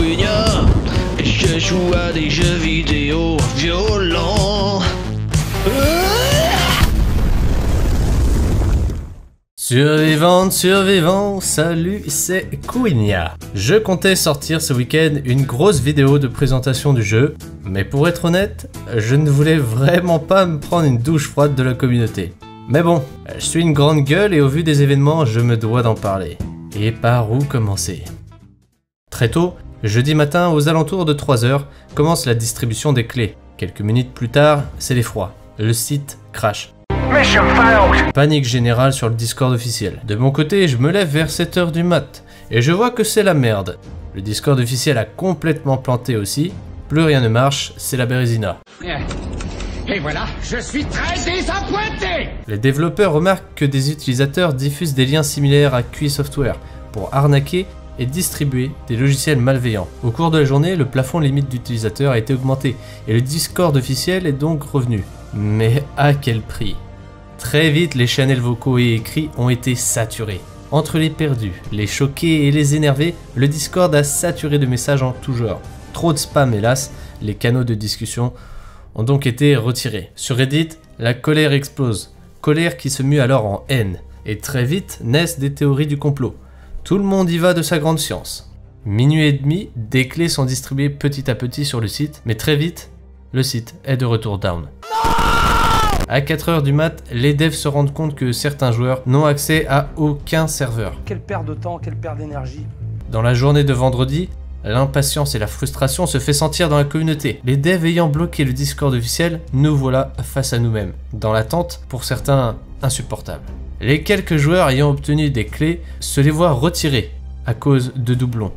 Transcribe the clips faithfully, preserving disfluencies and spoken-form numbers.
Quenya. Je joue à des jeux vidéo violents. Survivante, survivant, salut, c'est Quenya. Je comptais sortir ce week-end une grosse vidéo de présentation du jeu, mais pour être honnête, je ne voulais vraiment pas me prendre une douche froide de la communauté. Mais bon, je suis une grande gueule et au vu des événements, je me dois d'en parler. Et par où commencer? Très tôt, jeudi matin, aux alentours de trois heures, commence la distribution des clés. Quelques minutes plus tard, c'est l'effroi. Le site crash. Panique générale sur le Discord officiel. De mon côté, je me lève vers sept heures du mat, et je vois que c'est la merde. Le Discord officiel a complètement planté aussi. Plus rien ne marche, c'est la bérésina. Et voilà, je suis très désappointé. Les développeurs remarquent que des utilisateurs diffusent des liens similaires à Q I Software pour arnaquer et distribuer des logiciels malveillants. Au cours de la journée, le plafond limite d'utilisateurs a été augmenté et le Discord officiel est donc revenu. Mais à quel prix? Très vite, les channels vocaux et écrits ont été saturés. Entre les perdus, les choqués et les énervés, le Discord a saturé de messages en tout genre. Trop de spam hélas, les canaux de discussion ont donc été retirés. Sur Reddit, la colère explose. Colère qui se mue alors en haine. Et très vite naissent des théories du complot. Tout le monde y va de sa grande science. Minuit et demi, des clés sont distribuées petit à petit sur le site, mais très vite, le site est de retour down. À quatre heures du mat, les devs se rendent compte que certains joueurs n'ont accès à aucun serveur. Quelle perte de temps, quelle perte d'énergie. Dans la journée de vendredi, l'impatience et la frustration se fait sentir dans la communauté. Les devs ayant bloqué le Discord officiel, nous voilà face à nous-mêmes, dans l'attente, pour certains, insupportable. Les quelques joueurs ayant obtenu des clés se les voient retirées à cause de doublons.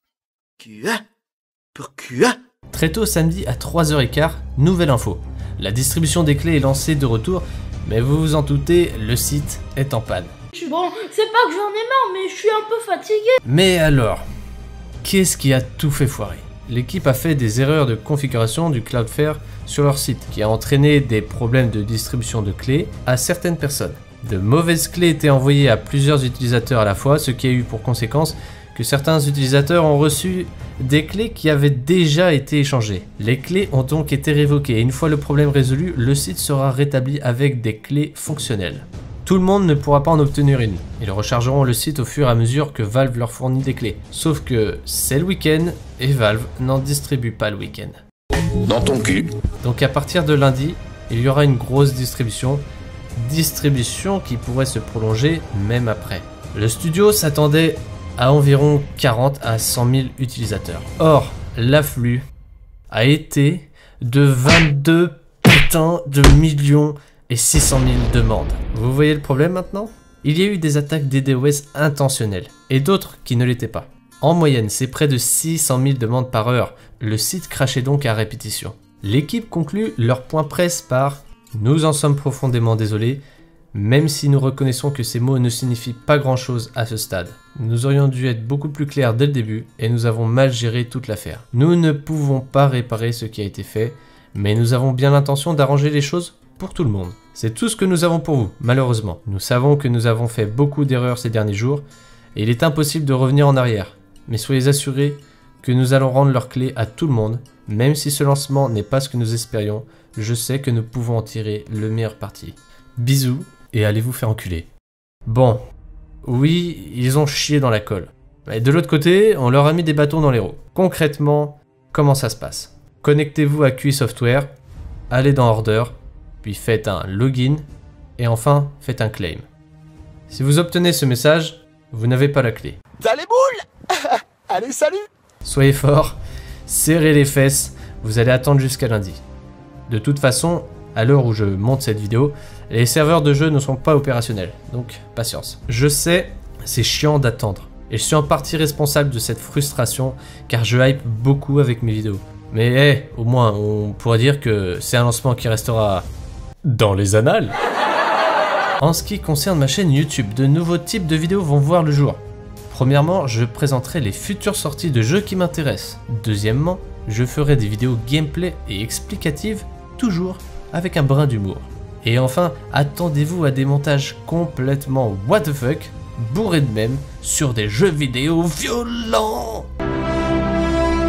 Quoi? Pourquoi? Très tôt samedi à trois heures quinze, nouvelle info. La distribution des clés est lancée de retour, mais vous vous en doutez, le site est en panne. Bon, c'est pas que j'en ai marre, mais je suis un peu fatigué. Mais alors, qu'est-ce qui a tout fait foirer? L'équipe a fait des erreurs de configuration du Cloudflare sur leur site, qui a entraîné des problèmes de distribution de clés à certaines personnes. De mauvaises clés étaient envoyées à plusieurs utilisateurs à la fois, ce qui a eu pour conséquence que certains utilisateurs ont reçu des clés qui avaient déjà été échangées. Les clés ont donc été révoquées et une fois le problème résolu, le site sera rétabli avec des clés fonctionnelles. Tout le monde ne pourra pas en obtenir une. Ils rechargeront le site au fur et à mesure que Valve leur fournit des clés. Sauf que c'est le week-end et Valve n'en distribue pas le week-end. Dans ton cul. Donc à partir de lundi, il y aura une grosse distribution. Distribution qui pourrait se prolonger même après. Le studio s'attendait à environ quarante à cent mille utilisateurs. Or, l'afflux a été de vingt-deux putains de millions et six cent mille demandes. Vous voyez le problème maintenant? Il y a eu des attaques DDoS intentionnelles et d'autres qui ne l'étaient pas. En moyenne, c'est près de six cent mille demandes par heure. Le site crachait donc à répétition. L'équipe conclut leur point presse par « Nous en sommes profondément désolés ». Même si nous reconnaissons que ces mots ne signifient pas grand chose à ce stade. Nous aurions dû être beaucoup plus clairs dès le début et nous avons mal géré toute l'affaire. Nous ne pouvons pas réparer ce qui a été fait, mais nous avons bien l'intention d'arranger les choses pour tout le monde. C'est tout ce que nous avons pour vous, malheureusement. Nous savons que nous avons fait beaucoup d'erreurs ces derniers jours et il est impossible de revenir en arrière. Mais soyez assurés que nous allons rendre leurs clés à tout le monde, même si ce lancement n'est pas ce que nous espérions, je sais que nous pouvons en tirer le meilleur parti. Bisous. Et allez vous faire enculer. Bon, oui, ils ont chié dans la colle. Mais de l'autre côté, on leur a mis des bâtons dans les roues. Concrètement, comment ça se passe? Connectez-vous à Q I Software, allez dans Order, puis faites un login, et enfin, faites un claim. Si vous obtenez ce message, vous n'avez pas la clé. T'as les boules. Allez, salut. Soyez forts, serrez les fesses, vous allez attendre jusqu'à lundi. De toute façon, à l'heure où je monte cette vidéo, les serveurs de jeu ne sont pas opérationnels, donc patience. Je sais, c'est chiant d'attendre, et je suis en partie responsable de cette frustration, car je hype beaucoup avec mes vidéos. Mais hey, au moins, on pourrait dire que c'est un lancement qui restera dans les annales. En ce qui concerne ma chaîne YouTube, de nouveaux types de vidéos vont voir le jour. Premièrement, je présenterai les futures sorties de jeux qui m'intéressent. Deuxièmement, je ferai des vidéos gameplay et explicatives, toujours avec un brin d'humour. Et enfin, attendez-vous à des montages complètement what the fuck, bourrés de mèmes, sur des jeux vidéo violents.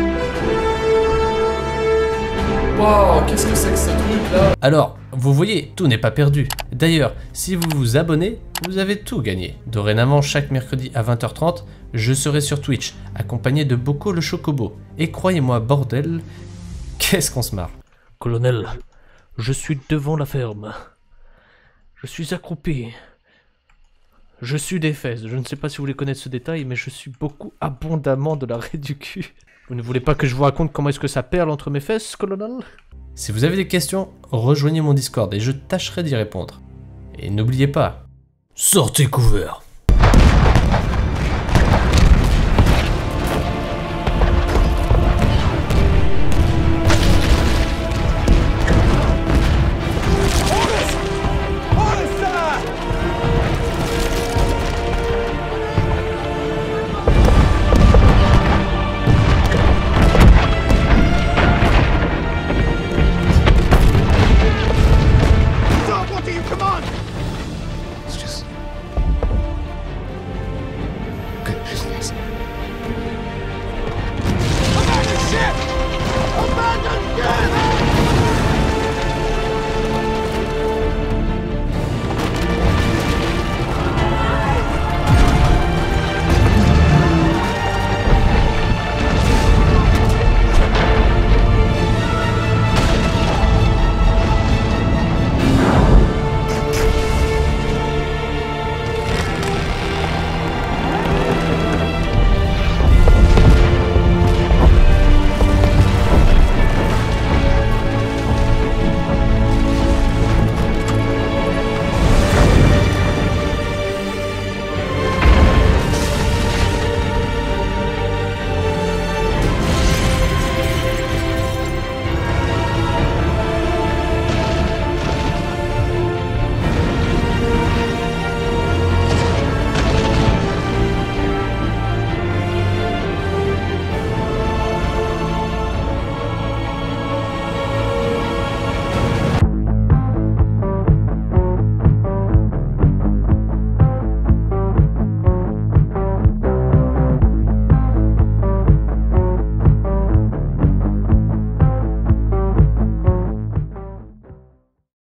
Waouh, qu'est-ce que c'est que ce truc là? Alors, vous voyez, tout n'est pas perdu. D'ailleurs, si vous vous abonnez, vous avez tout gagné. Dorénavant, chaque mercredi à vingt heures trente, je serai sur Twitch, accompagné de Boko le Chocobo. Et croyez-moi, bordel, qu'est-ce qu'on se marre. Colonel, je suis devant la ferme. Je suis accroupi. Je suis des fesses. Je ne sais pas si vous voulez connaître ce détail, mais je suis beaucoup abondamment de la raie du cul. Vous ne voulez pas que je vous raconte comment est-ce que ça perle entre mes fesses, colonel? Si vous avez des questions, rejoignez mon Discord et je tâcherai d'y répondre. Et n'oubliez pas, sortez couverts.